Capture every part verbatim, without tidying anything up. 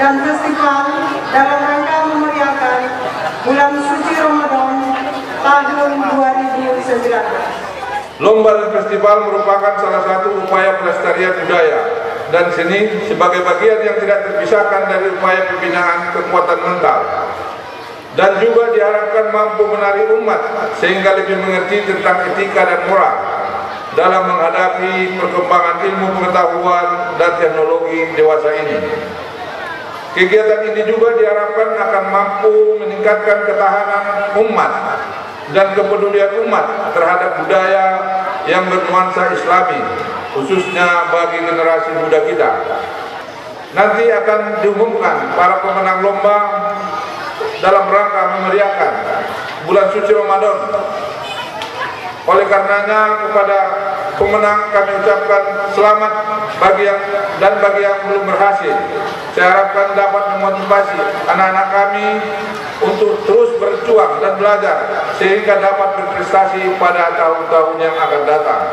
dan festival dalam rangka memeriahkan bulan suci Ramadan tahun dua ribu sembilan belas. Lomba dan festival merupakan salah satu upaya pelestarian budaya dan seni sebagai bagian yang tidak terpisahkan dari upaya pembinaan kekuatan mental, dan juga diharapkan mampu menarik umat sehingga lebih mengerti tentang etika dan moral dalam menghadapi perkembangan ilmu pengetahuan dan teknologi dewasa ini. Kegiatan ini juga diharapkan akan mampu meningkatkan ketahanan umat dan kepedulian umat terhadap budaya yang bernuansa Islami, khususnya bagi generasi muda kita. Nanti akan diumumkan para pemenang lomba dalam rangka memeriahkan bulan suci Ramadan. Oleh karenanya kepada pemenang kami ucapkan selamat bagi yang dan bagi yang belum berhasil. Saya harapkan dapat memotivasi anak-anak kami untuk terus berjuang dan belajar sehingga dapat berprestasi pada tahun-tahun yang akan datang.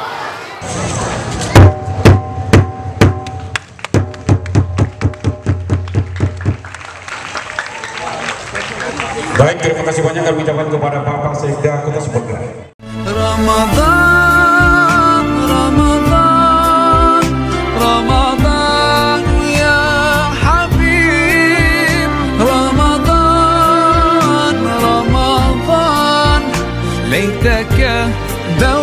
Baik, terima kasih banyak kami ucapkan kepada Bapak Sekda Kota Superga. Ramadan, Ramadan, Ramadan ya Habib, Ramadan, Ramadan, laitaka